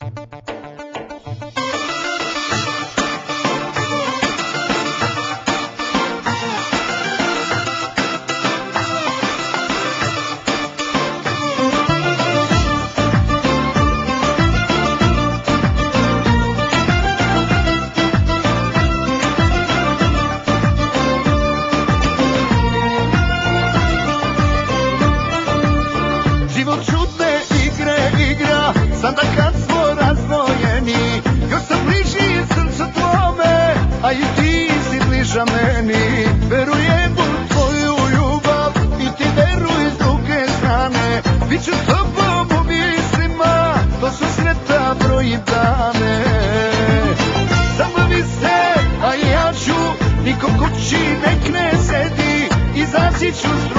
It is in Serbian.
Sada kad smo razdvojeni, još sam bliži srcu tvome, a i ti si bliža meni. Verujem u tvoju ljubav i ti veruj s druge strane. Biću s tobom u mislima, to su sveta broji dane. Zabavi se, a ja ću, niko kući nek ne sedi, izaći ću s